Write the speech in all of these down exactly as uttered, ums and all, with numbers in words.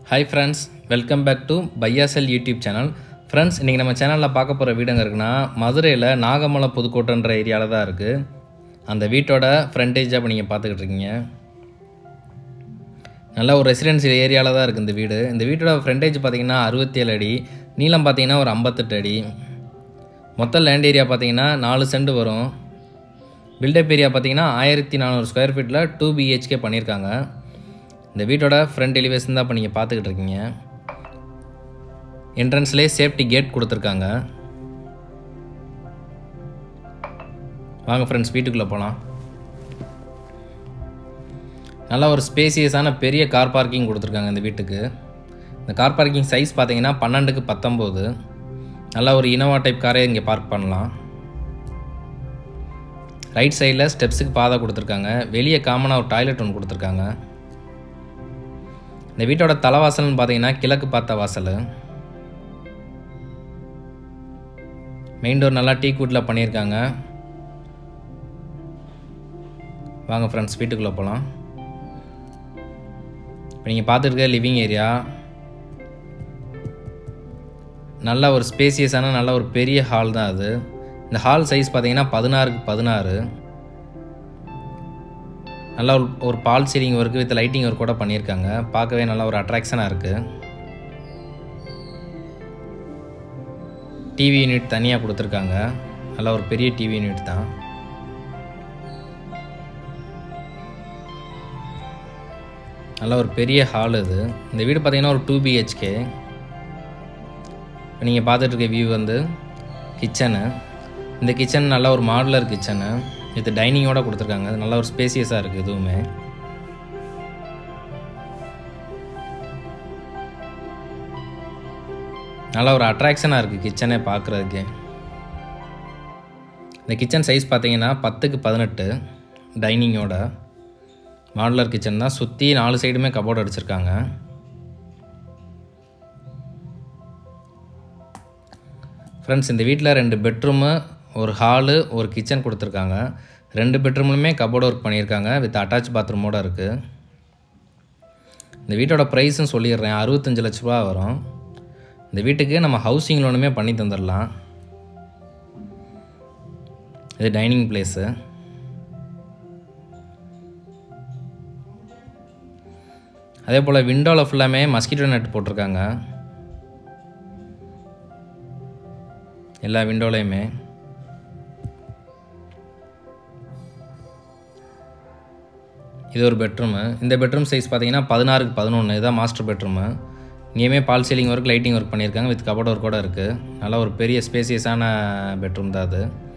Hi friends, welcome back to BuyahSell YouTube channel. Friends, இன்னைக்கு நம்ம சேனல்ல பார்க்க போற வீடு எங்க இருக்குன்னா மதுரையில நாகமலை புதுக்கோட்டைன்ற ஏரியால தான் இருக்கு. அந்த வீட்டோட ஃப்ரண்டேஜ் அப்ப நீங்க பாத்துக்கிட்டு இருக்கீங்க. நல்ல ஒரு ரெசிடென்ஷியல் ஏரியால தான் இருக்கு இந்த வீடு. இந்த வீட்டோட ஃப்ரண்டேஜ் பாத்தீங்கன்னா அறுபத்தி ஏழு அடி, நீளம் பாத்தீங்கன்னா ஒரு ஐம்பத்தி எட்டு அடி. மொத்த லேண்ட் ஏரியா பாத்தீங்கன்னா நாலு சென்ட் வரும். பில்டப் ஏரியா பாத்தீங்கன்னா ஆயிரத்தி நானூறு ஸ்கொயர் ஃபீட்ல டூ B H K பண்ணிருக்காங்க. இந்த வீட்டோட ஃப்ரண்ட் எலிவேஷன் தான் இப்போ நீங்கள் பார்த்துக்கிட்டு இருக்கீங்க. என்ட்ரன்ஸ்லேயே சேஃப்டி கேட் கொடுத்துருக்காங்க. வாங்க ஃப்ரெண்ட்ஸ் வீட்டுக்குள்ளே போகலாம். நல்லா ஒரு ஸ்பேசியஸான பெரிய கார் பார்க்கிங் கொடுத்துருக்காங்க இந்த வீட்டுக்கு. இந்த கார் பார்க்கிங் சைஸ் பார்த்தீங்கன்னா பன்னெண்டுக்கு பத்தொம்போது. நல்லா ஒரு இனோவா டைப் காரே இங்கே பார்க் பண்ணலாம். ரைட் சைடில் ஸ்டெப்ஸுக்கு பாதை கொடுத்துருக்காங்க. வெளியே காமனாக ஒரு டாய்லெட் ஒன்று கொடுத்துருக்காங்க. இந்த வீட்டோட தலைவாசல்னு பார்த்தீங்கன்னா கிழக்கு பார்த்த வாசல். மெயின் டோர் நல்லா டீ குட்டில் பண்ணியிருக்காங்க. வாங்க ஃப்ரெண்ட்ஸ் வீட்டுக்குள்ளே போகலாம். இப்போ நீங்கள் பார்த்துருக்க லிவிங் ஏரியா நல்ல ஒரு ஸ்பேசியஸான நல்ல ஒரு பெரிய ஹால் தான் அது. இந்த ஹால் சைஸ் பார்த்தீங்கன்னா பதினாறுக்கு பதினாறு. நல்லா ஒரு ஒரு false ceiling work with lighting work கூட பண்ணியிருக்காங்க. பார்க்கவே நல்லா ஒரு அட்ராக்ஷனாக இருக்குது. டிவி யூனிட் தனியாக கொடுத்துருக்காங்க. நல்லா ஒரு பெரிய டிவி யூனிட் தான். நல்லா ஒரு பெரிய ஹால் இது. இந்த வீடு பார்த்தீங்கன்னா ஒரு டூ B H K. இப்போ நீங்கள் பார்த்துட்டு இருக்க வியூ வந்து கிச்சனு. இந்த கிச்சன் நல்லா ஒரு மாடுலர் கிச்சனு இது டைனிங்கோட கொடுத்துருக்காங்க. நல்ல ஒரு ஸ்பேசியஸாக இருக்குது. இதுவுமே நல்ல ஒரு அட்ராக்ஷனாக இருக்குது கிச்சனே பார்க்குறதுக்கு. இந்த கிச்சன் சைஸ் பார்த்தீங்கன்னா பத்துக்கு பதினெட்டு. டைனிங்கோட மாடுலர் கிச்சன் தான். சுற்றி நாலு சைடுமே கபோர்டு அடிச்சிருக்காங்க. ஃப்ரெண்ட்ஸ் இந்த வீட்டில் ரெண்டு பெட்ரூமு, ஒரு ஹாலு, ஒரு கிச்சன் கொடுத்துருக்காங்க. ரெண்டு பெட்ரூம்லுமே கபோர்டு ஒர்க் பண்ணியிருக்காங்க வித் அட்டாச் பாத்ரூமோடு இருக்குது. இந்த வீட்டோட ப்ரைஸும் சொல்லிடுறேன், அறுபத்தஞ்சு லட்ச ரூபா வரும். இந்த வீட்டுக்கு நம்ம ஹவுசிங் லோனுமே பண்ணி தந்துடலாம். இது டைனிங் பிளேஸு. அதே போல் விண்டோவில் ஃபுல்லாமே மஸ்கிட்டோ நெட் போட்டிருக்காங்க எல்லா விண்டோலையுமே. இது ஒரு பெட்ரூமு. இந்த பெட்ரூம் சைஸ் பார்த்தீங்கன்னா பதினாறுக்கு பதினொன்று. இதுதான் மாஸ்டர் பெட்ரூமு. இங்கேயுமே false ceiling work lighting work பண்ணியிருக்காங்க வித் கபோர்ட் ஒர்க் கூட இருக்குது. நல்லா ஒரு பெரிய ஸ்பேசியஸான பெட்ரூம் தான் அது.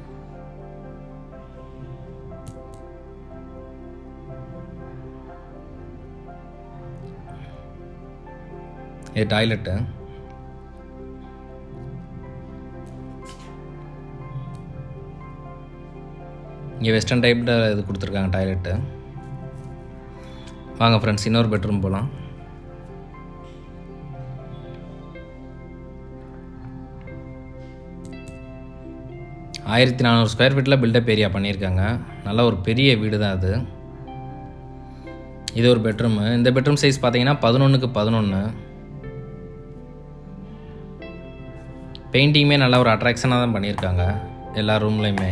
இது டாய்லெட்டு. இங்கே வெஸ்டர்ன் டைப்பில் இது கொடுத்துருக்காங்க டாய்லெட்டு. வாங்க ஃப்ரெண்ட்ஸ் இன்னொரு பெட்ரூம் போகலாம். ஆயிரத்தி நானூறு ஸ்கொயர் ஃபீட்டில் பில்டப் ஏரியா பண்ணியிருக்காங்க. நல்ல ஒரு பெரிய வீடு தான் அது. இது ஒரு பெட்ரூமு. இந்த பெட்ரூம் சைஸ் பார்த்தீங்கன்னா பதினொன்றுக்கு பதினொன்று. பெயிண்டிங்குமே நல்லா ஒரு அட்ராக்ஷனாக தான் பண்ணியிருக்காங்க எல்லா ரூம்லேயுமே.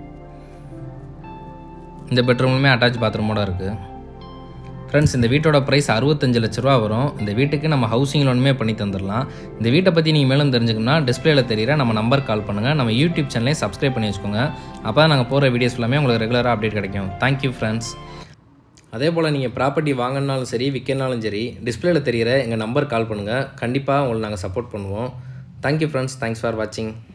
இந்த பெட்ரூம்லுமே அட்டாச் பாத்ரூமோடு இருக்குது. ஃப்ரெண்ட்ஸ் இந்த வீட்டோட ப்ரைஸ் அறுபத்தஞ்சு லட்ச ரூபா வரும். இந்த வீட்டுக்கு நம்ம ஹவுசிங் லோனுமே பண்ணி தந்துடலாம். இந்த வீட்டை பற்றி நீங்கள் மேலும் தெரிஞ்சுக்கணும்னா டிஸ்பிளேல தெரியுற நம்ம நம்பர் கால் பண்ணுங்கள். நம்ம யூடியூப் சேனலே சப்ஸ்கிரைப் பண்ணி வச்சுக்கோங்க. அப்போ தான் நாங்கள் போகிற வீடியோஸ் எல்லாமே உங்களுக்கு ரெகுலராக அப்டேட் கிடைக்கும். Thank you friends. அதே போல் நீங்கள் ப்ராப்பர்ட்டி வாங்கினாலும் சரி விற்கனாலும் சரி டிஸ்பிளேல தெரியுற எங்கள் நம்பர் கால் பண்ணுங்கள். கண்டிப்பாக உங்களை நாங்கள் சப்போர்ட் பண்ணுவோம். Thank you friends. தேங்க்ஸ் ஃபார் வாட்சிங்.